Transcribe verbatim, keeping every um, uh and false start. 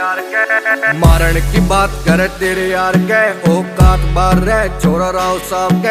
मारण की बात करे तेरे यार के औकात बार रहे छोरा राव साहब के।